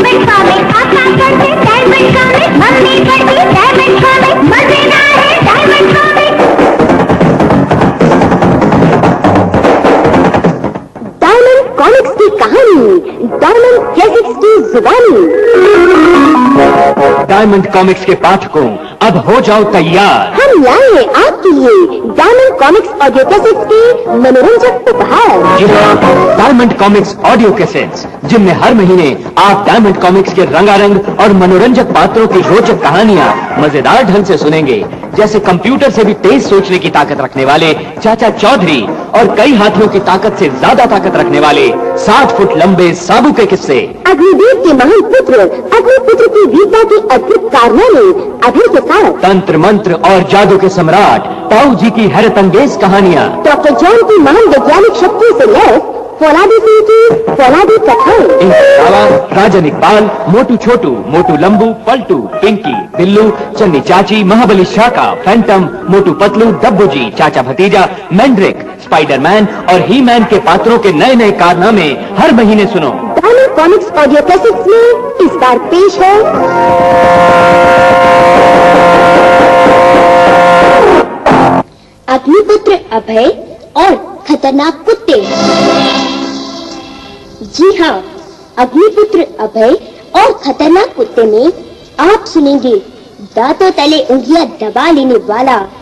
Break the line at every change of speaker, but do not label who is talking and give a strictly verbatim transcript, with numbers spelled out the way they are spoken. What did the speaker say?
Diamond Comic, पापा करते Diamond Comic, मम्मी करती डायमंड कॉमिक, मजेदार है डायमंड कॉमिक। डायमंड कॉमिक्स की कहानी, डायमंड क्लासिक्स की जुबानी।
डायमंड कॉमिक्स के पाठकों, अब हो जाओ तैयार।
हम लाए आपके लिए डायमंड कॉमिक्स ऑडियो कैसेट्स के मनोरंजक उपहार।
जी हाँ, डायमंड कॉमिक्स ऑडियो कैसेट्स, जिनमें हर महीने आप डायमंड कॉमिक्स के रंगारंग और मनोरंजक पात्रों की रोचक कहानियाँ मजेदार ढंग से सुनेंगे। जैसे कंप्यूटर से भी तेज सोचने की ताकत रखने वाले चाचा चौधरी और कई हाथियों की ताकत से ज्यादा ताकत रखने वाले साठ फुट लंबे साबू के किस्से।
अग्निदेव के महान पुत्र अग्निपुत्र की वीरता के अद्भुत कारनामे अभय के साथ।
तंत्र मंत्र और जादू के सम्राट ताऊ जी की हैरत अंगेज कहानियाँ।
डॉक्टर जॉन की महान वैज्ञानिक शक्ति से लैस फौलादी सिंह की फौलादी कथाएं।
इनके अलावा राजन इकबाल, मोटू छोटू, मोटू लंबू, पलटू, पिंकी, बिल्लू, चन्नी चाची, महाबली शाका, फैंटम, मोटू पतलू, डब्बू जी, चाचा भतीजा, मैंड्रिक, स्पाइडरमैन और ही मैन के पात्रों के नए नए कारनामे हर महीने सुनो।
डायमंड कॉमिक्स ऑडियो कैसेट्स में इस बार पेश है अग्निपुत्र अभय और खतरनाक कुत्ते। जी हाँ, अग्निपुत्र अभय और खतरनाक कुत्ते में आप सुनेंगे दांतों तले उंगलियां दबा लेने वाला